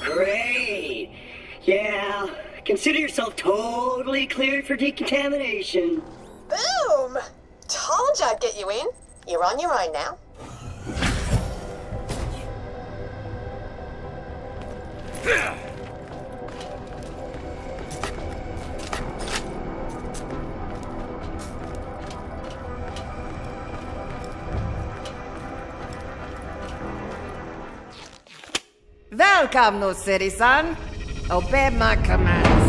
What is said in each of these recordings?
Great. Yeah, consider yourself totally cleared for decontamination. Boom! Told you I'd get you in. You're on your own now. Welcome, new citizen. Obey my commands.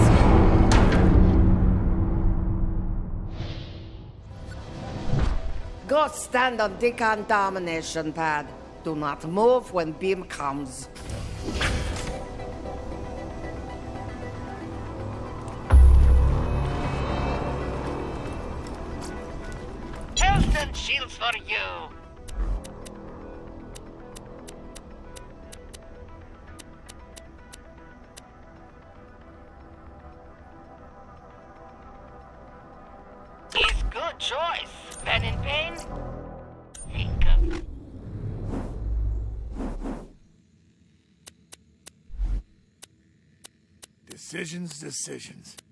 Go stand on decontamination pad. Do not move when beam comes. Health and shields for you. Is good choice. Pen in pain? Hiccup. Decisions.